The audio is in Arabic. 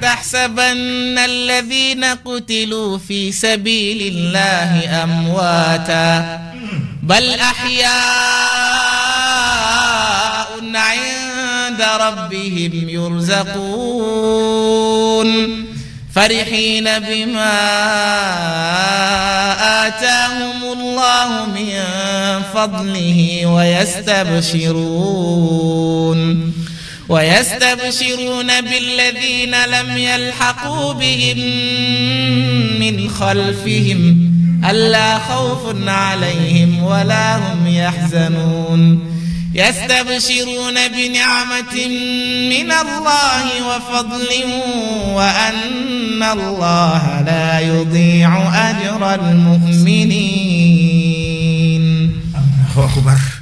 تحسبن الذين قتلوا في سبيل الله أمواتا بل أحياء عند ربهم يرزقون فرحين بما آتاهم الله من فضله ويستبشرون بالذين لم يلحقوا بهم من خلفهم ألا خوف عليهم ولا هم يحزنون يستبشرون بنعمة من الله وفضل وأن الله لا يضيع أجر المؤمنين. الله أكبر.